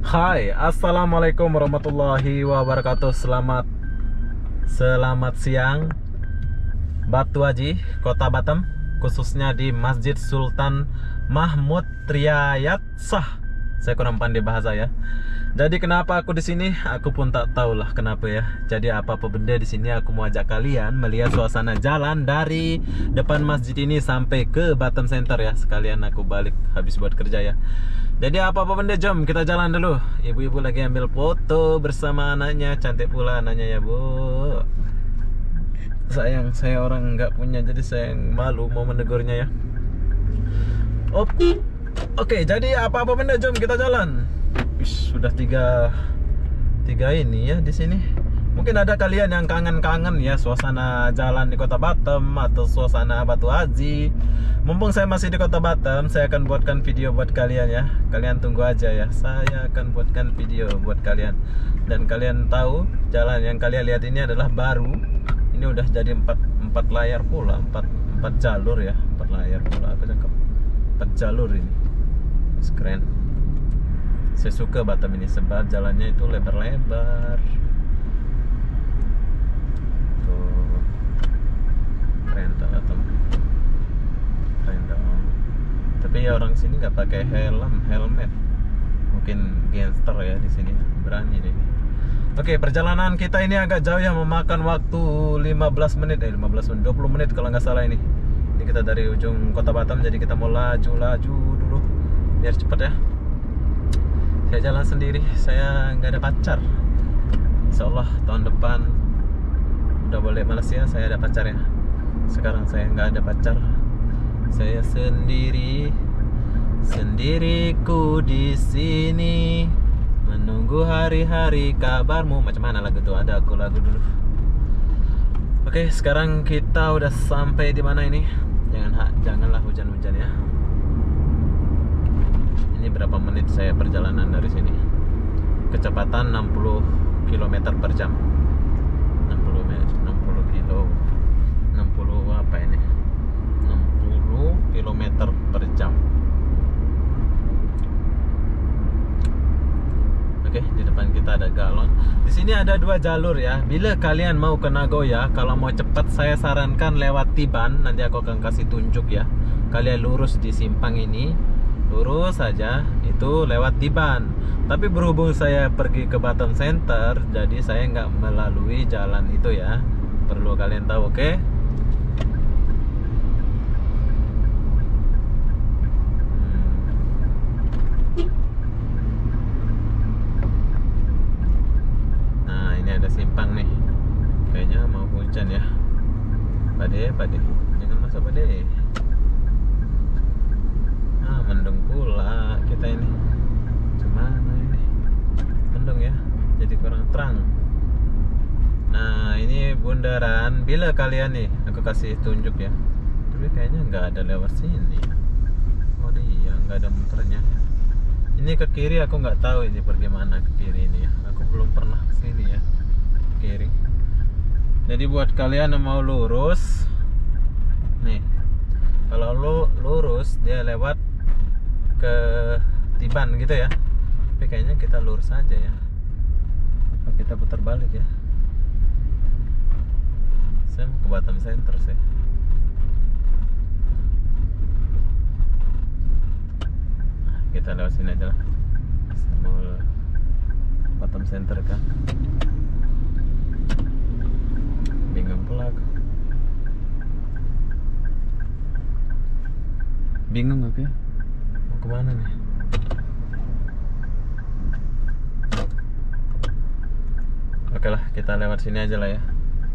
Hai, assalamualaikum warahmatullahi wabarakatuh. Selamat siang, Batu Haji, Kota Batam, khususnya di Masjid Sultan Mahmud Riyad Shah. Saya kurang pandai bahasa ya. Jadi kenapa aku di sini? Aku pun tak tahu lah kenapa ya. Jadi apa benda di sini aku mau ajak kalian melihat suasana jalan dari depan masjid ini sampai ke Batam Center ya. Sekalian aku balik habis buat kerja ya. Jadi apa benda, jom kita jalan dulu. Ibu-ibu lagi ambil foto bersama anaknya, cantik pula anaknya ya bu. Sayang, saya orang nggak punya jadi saya malu mau menegurnya ya. Oke, jadi apa benda, jom kita jalan. Sudah tiga ini ya di sini. Mungkin ada kalian yang kangen-kangen ya suasana jalan di Kota Batam atau suasana Batu Haji. Mumpung saya masih di Kota Batam, saya akan buatkan video buat kalian ya. Kalian tunggu aja ya. Saya akan buatkan video buat kalian. Dan kalian tahu jalan yang kalian lihat ini adalah baru. Ini udah jadi 4 layar pula, 4 jalur ya, 4 layar pula. Aku cakap 4 jalur ini. Keren. Saya suka Batam ini sebab jalannya itu lebar-lebar. Tuh. Keren tak Batam. Keren dong. Tapi ya orang sini nggak pakai helmet. Mungkin gangster ya di sini. Berani deh. Oke, perjalanan kita ini agak jauh ya, memakan waktu 15 menit 20 menit kalau nggak salah ini. Ini kita dari ujung Kota Batam, jadi kita mau laju dulu biar cepet ya. Saya jalan sendiri, saya nggak ada pacar. Insya Allah tahun depan udah boleh Malaysia, saya ada pacar ya. Sekarang saya nggak ada pacar, saya sendiriku di sini menunggu hari-hari kabarmu. Macam mana lagu tuh? Ada aku lagu dulu. Oke, sekarang kita udah sampai di mana ini? Janganlah hujan-hujan ya. Ini berapa menit saya perjalanan dari sini? Kecepatan 60 km per jam. 60 apa ini? 60 km per jam. Oke, di depan kita ada galon. Di sini ada 2 jalur ya. Bila kalian mau ke Nagoya, kalau mau cepat saya sarankan lewat Tiban. Nanti aku akan kasih tunjuk ya. Kalian lurus di simpang ini, lurus saja, itu lewat Tiban. Tapi berhubung saya pergi ke Batam Center, jadi saya nggak melalui jalan itu ya. Perlu kalian tahu, oke? Nah, ini ada simpang nih. Kayaknya mau hujan ya. Pade, jangan masuk pade. Mendung pula kita ini. Gimana ini? Mendung ya, jadi kurang terang. Nah, ini bundaran. Bila kalian nih, aku kasih tunjuk ya. Tapi kayaknya nggak ada lewat sini. Oh iya, nggak ada muternya. Ini ke kiri, aku nggak tahu ini pergi mana ke kiri ini ya. Aku belum pernah ke sini ya, ke kiri. Jadi buat kalian yang mau lurus, nih, kalau lurus dia lewat ke Tiban gitu ya. Tapi kayaknya kita lurus aja ya. Apa kita putar balik ya? Saya mau ke Batam Center sih. Kita lewat sini aja lah. Saya mau Batam Center kan. Bingung pula aku. Bingung aku ya. Kemana nih? Oke lah, kita lewat sini aja lah ya.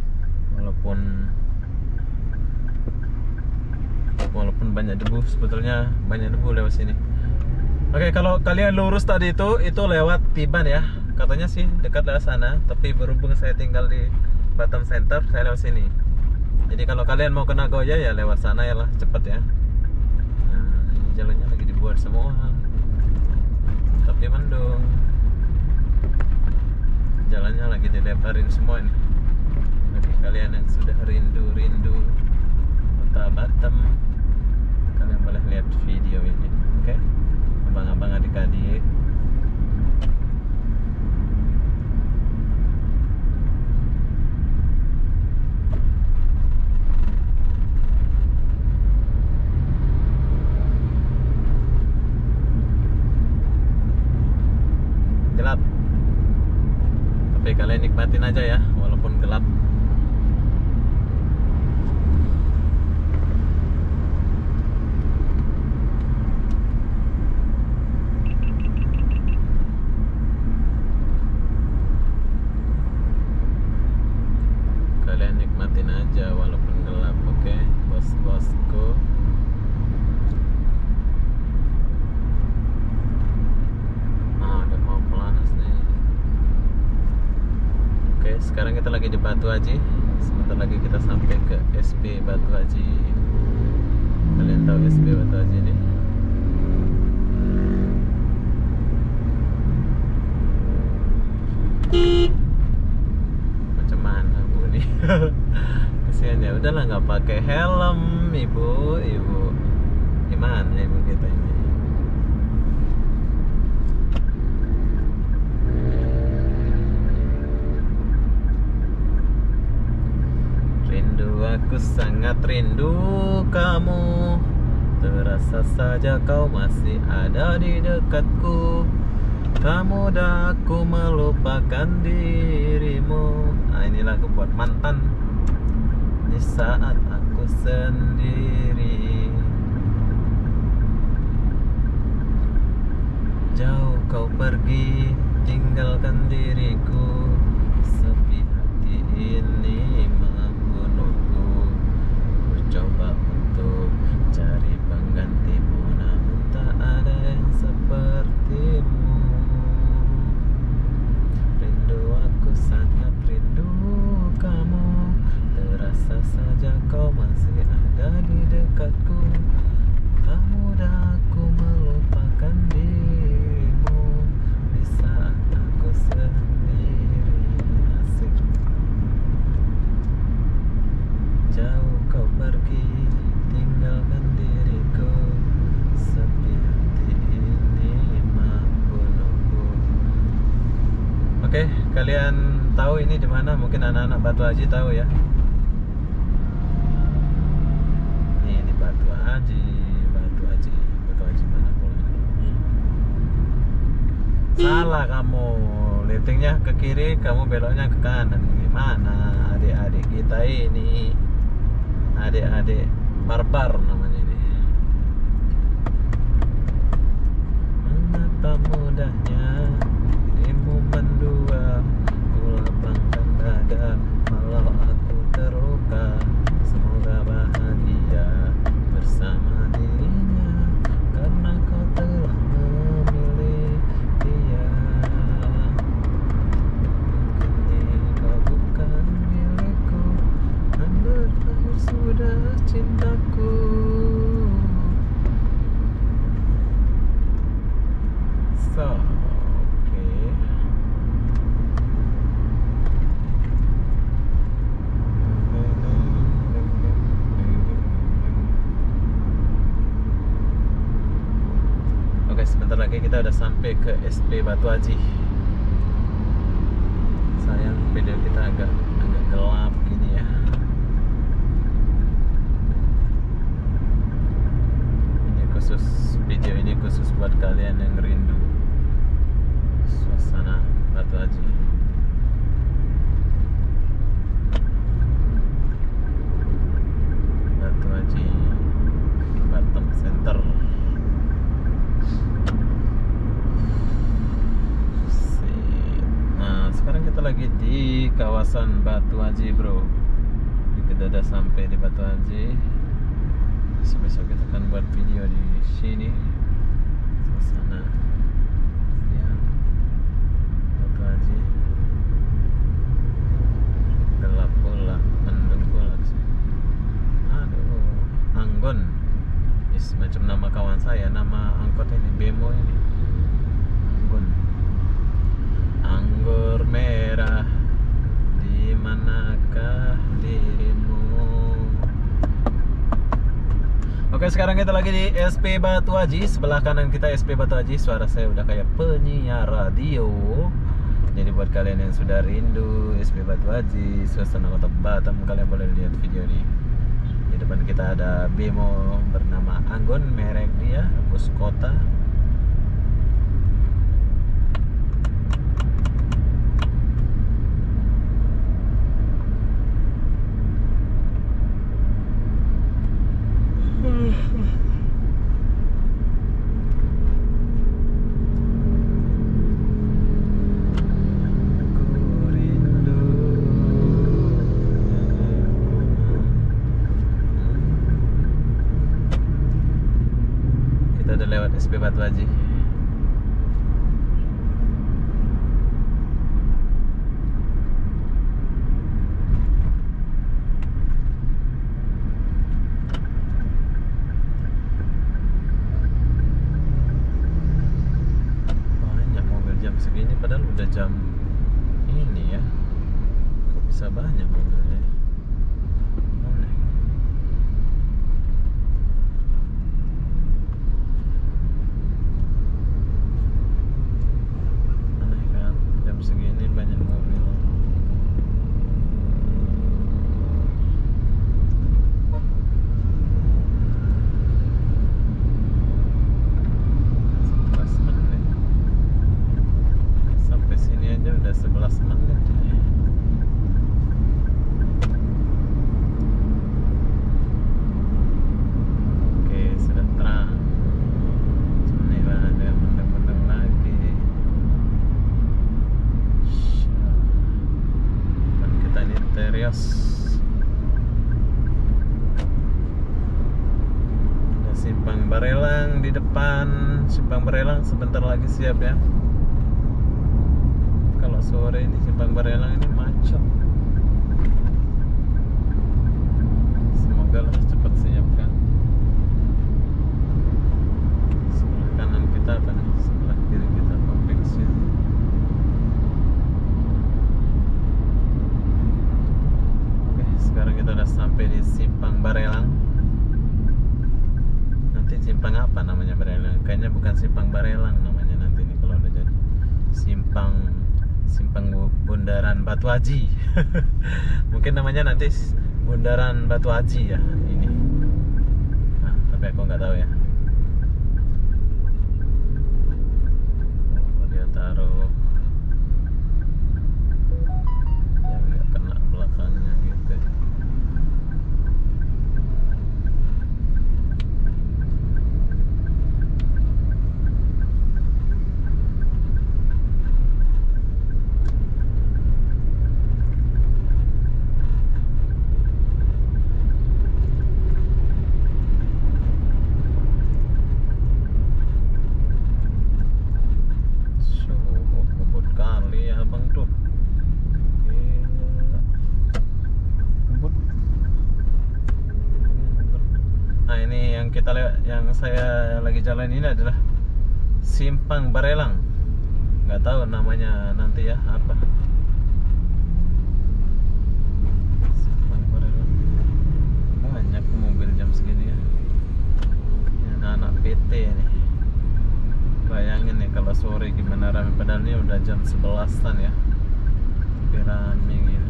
Walaupun banyak debu, sebetulnya banyak debu lewat sini. Oke, kalau kalian lurus tadi itu lewat Tiban ya. Katanya sih dekat dari sana, tapi berhubung saya tinggal di Batam Center, saya lewat sini. Jadi kalau kalian mau ke Nagoya ya lewat sana ya lah, cepet ya. Nah, ini jalannya lagi dibuat semua, tapi mendung. Jalannya lagi dilebarin semua ini. Bagi kalian yang sudah rindu Kota Batam, kalian boleh lihat video ini, oke? Abang-abang adik-adik kalian nikmatin aja ya, walaupun gelap. Kalian nikmatin aja walaupun gelap, oke, bos-bosku. Udah mau panas nih. Oke, sekarang kita lagi di Batu Haji. Sebentar lagi kita sampai ke SP Batu Haji. Kalian tahu SP Batu Haji ini? Macam mana bu nih? Kasihan ya, udahlah nggak pakai helm ibu. Gimana ibu kita ini? Aku sangat rindu kamu, terasa saja kau masih ada di dekatku. Tak mudah aku melupakan dirimu. Nah, ini lagu buat mantan di saat aku sendiri. Jauh kau pergi, tinggalkan diriku. Sepi hati ini coba untuk cari penggantimu, namun tak ada yang sepertimu. Rindu, aku sangat rindu kamu, terasa saja kau masih ada di dekatku. Tak mudah aku melupakan dirimu di saat aku sendiri. Asik. Jauh kau pergi, tinggalkan diriku. Sepi hati ini membunuhku. Oke, kalian tahu ini di mana? Mungkin anak-anak Batu Haji tahu ya. Ini di Batu Haji mana pula? Salah kamu, litingnya ke kiri, kamu beloknya ke kanan. Gimana adik-adik kita ini? Adik-adik barbar namanya ini. Mengapa mudahnya dirimu mendua, ku lapangkan dada walau aku terluka. Semoga bahagia bersama dirinya, karena kau telah memilih dia. Mungkin kau bukan milikku, dan berakhir sudah cintaku. Oke, sebentar lagi kita udah sampai ke SP Batu Haji. Sayang video kita agak gelap gini ya. Video ini khusus buat kalian yang rindu suasana Batu Haji. Batu Haji Batam Center. Nah, sekarang kita lagi di kawasan Batu Haji, bro. Kita udah sampai di Batu Haji. Besok kita akan buat video di sini, suasana ya Batu Haji. Gelap pula, mendung pula di sini. Aduh, Anggun. Is macam nama kawan saya, nama angkot ini, Bemo ini. Anggun. Anggur merah, di manakah dirimu? Oke, sekarang kita lagi di SP Batu Haji. Sebelah kanan kita SP Batu Haji. Suara saya udah kayak penyiar radio. Jadi buat kalian yang sudah rindu SP Batu Haji, suasana kota Batam, kalian boleh lihat video ini. Di depan kita ada Bemo bernama Anggun, merek dia, bus kota. SP Batu Haji. Banyak mobil jam segini, padahal udah jam ini ya. Kok bisa banyak mobilnya? Aneh. Aneh kan, jam segini banyak mobil. Sampai sini aja udah 11 menit. Oke, sudah terang. Cuman ini lah ada mendung-mendung lagi. Dan kita ini terios. Ada simpang Barelang di depan. Simpang Barelang sebentar lagi siap ya. Kalau sore ini simpang Barelang ini macet. Semoga lah cepat siap kan. Sebelah kanan kita apa nih? Sebelah kiri kita pom bensin. Oke, sekarang kita udah sampai di simpang Barelang. Nanti simpang apa namanya Barelang? Kayaknya bukan simpang Barelang namanya nanti nih kalau udah jadi. Simpang Bundaran Batu Haji. Mungkin namanya nanti Bundaran Batu Haji ya ini. Nah, tapi aku nggak tahu ya. Oh, dia taruh yang nggak kena belakangnya gitu. Ngebut kali ya abang tuh. Gila. Ngebut. Nah ini yang kita yang saya lagi jalan ini adalah simpang Barelang. Nggak tahu namanya nanti ya apa. Simpang Barelang. Banyak mobil jam segini ya. Ini anak-anak PT nih. Bayangin nih kalau sore gimana rame, padahal ini udah jam 11-an ya. Tapi rame gitu.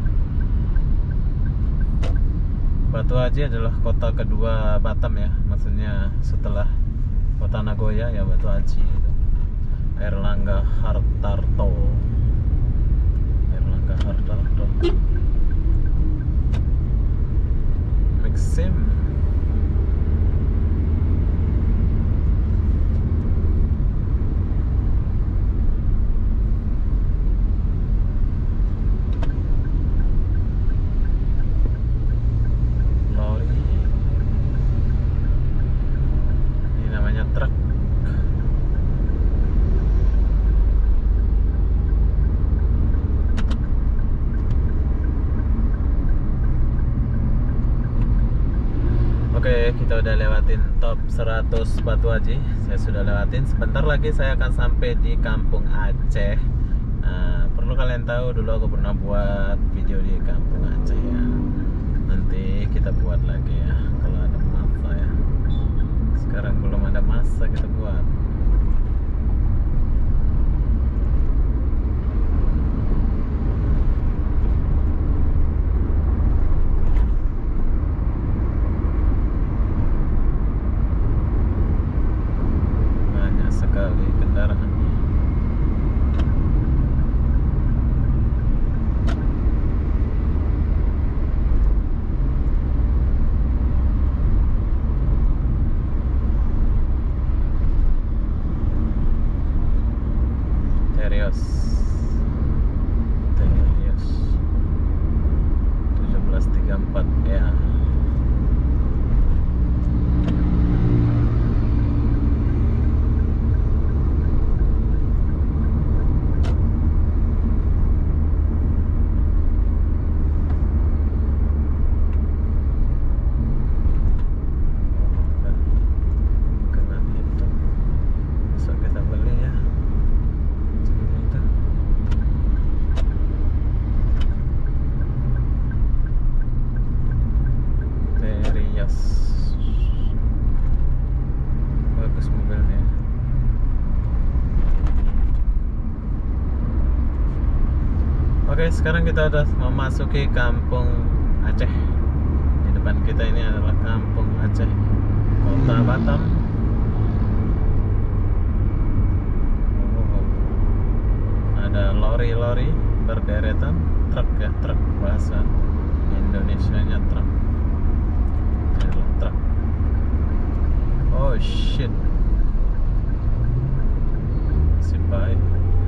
Batu Haji adalah kota kedua Batam ya. Maksudnya setelah kota Nagoya ya Batu Haji itu. Airlangga Hartarto. Airlangga Hartarto. Maxim. Ini namanya truk. Oke, kita udah lewatin top 100 Batu Haji. Saya sudah lewatin. Sebentar lagi saya akan sampai di Kampung Aceh. Nah, perlu kalian tahu dulu aku pernah buat video di Kampung Aceh ya. Nanti kita buat lagi ya kalau ada masa ya. Sekarang belum ada masa kita buat. Banyak sekali kendaraan. Terios 1734 ya. Oke, sekarang kita udah memasuki Kampung Aceh. Di depan kita ini adalah Kampung Aceh, Kota Batam. Ada lori-lori berderetan, truk ya, truk, bahasa Indonesianya truk. Ini adalah truk. Oh shit, si baik.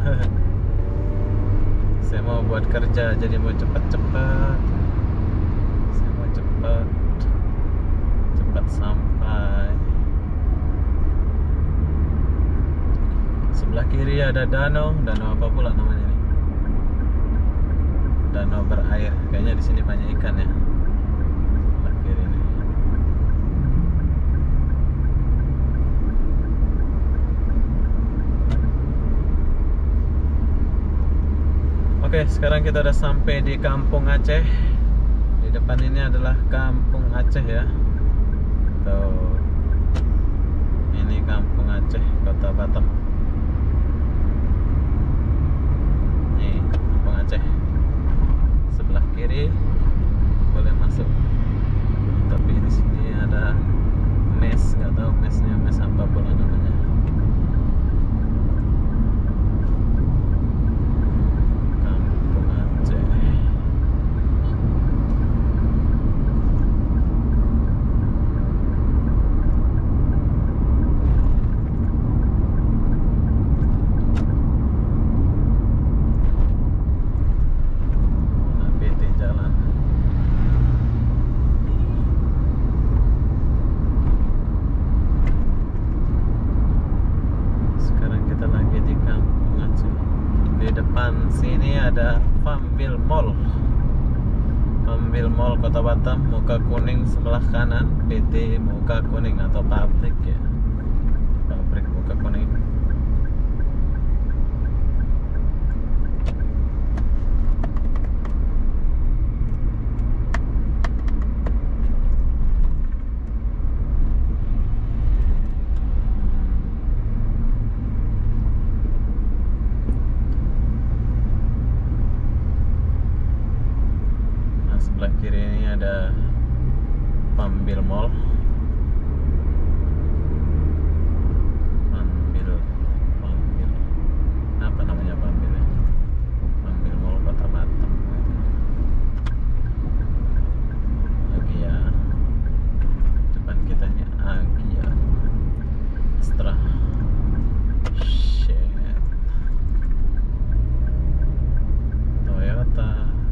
Saya mau buat kerja, jadi mau cepat-cepat. Saya mau cepat sampai. Sebelah kiri ada danau apa pula namanya nih? Danau berair. Kayaknya di sini banyak ikan ya. Sebelah kiri nih. Oke, sekarang kita udah sampai di Kampung Aceh. Di depan ini adalah Kampung Aceh ya. Tuh. Ini Kampung Aceh, Kota Batam. Nih, Kampung Aceh. Sebelah kiri boleh masuk. Tapi di sini ada mes, nggak tahu mesnya mes apa pula namanya. Sini ada Fambil Mall. Fambil Mall Kota Batam, muka kuning sebelah kanan, PT muka kuning atau pabrik ya. Pabrik muka kuning. Sebelah kiri ini ada Fambil Mall. Fambil. Apa namanya Fambil ya? Fambil Mall Kota Batam. Agia. Depan kita ini Agia. Astra. Shit. Toyota.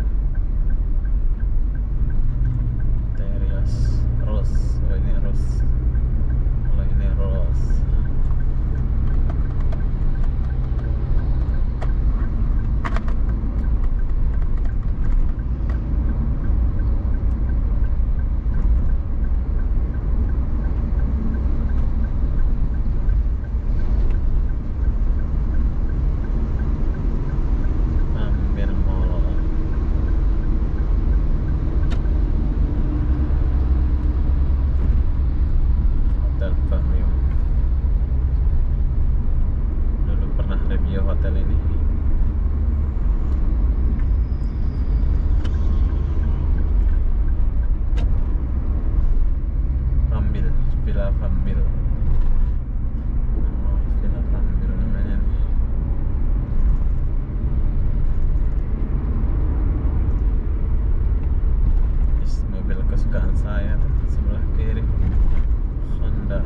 Hotel ini Fambil, Villa Fambil. Villa Fambil namanya nih. Mobil kesukaan saya tuh, sebelah kiri Honda.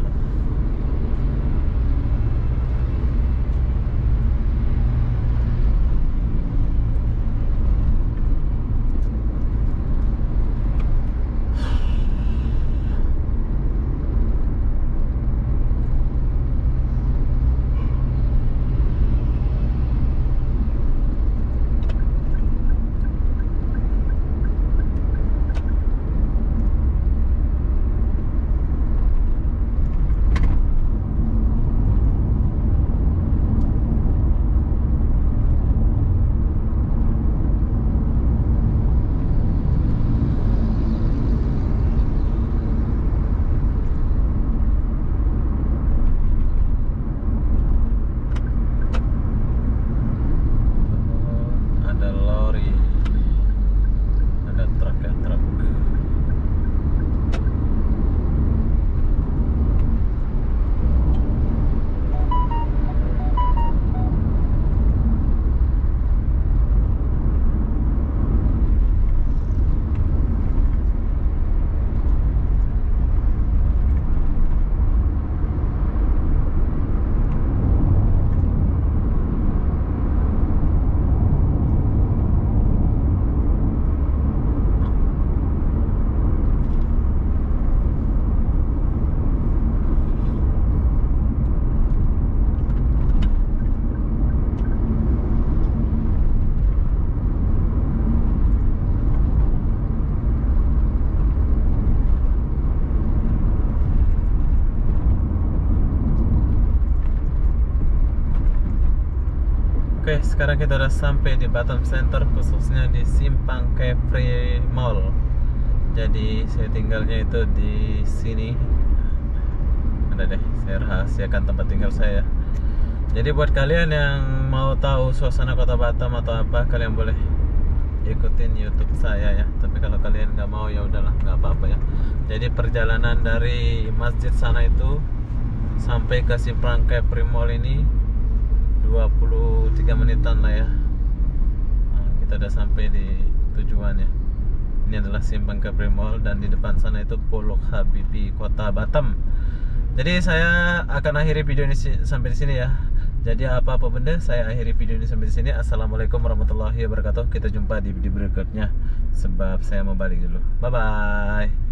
Oke, sekarang kita udah sampai di Batam Center, khususnya di Simpang Kepri Mall. Jadi saya tinggalnya itu di sini. Ada deh, saya rahasiakan tempat tinggal saya. Jadi buat kalian yang mau tahu suasana kota Batam atau apa, kalian boleh ikutin YouTube saya ya. Tapi kalau kalian nggak mau ya udahlah, nggak apa-apa ya. Jadi perjalanan dari masjid sana itu sampai ke Simpang Kepri Mall ini 23 menitan lah ya. Nah, kita udah sampai di tujuan ya. Ini adalah Simpang Kepri Mall dan di depan sana itu Puluk Habibie Kota Batam. Jadi saya akan akhiri video ini sampai di sini ya. Jadi apa-apa benda saya akhiri video ini sampai di sini. Assalamualaikum warahmatullahi wabarakatuh. Kita jumpa di video berikutnya sebab saya mau balik dulu. Bye bye.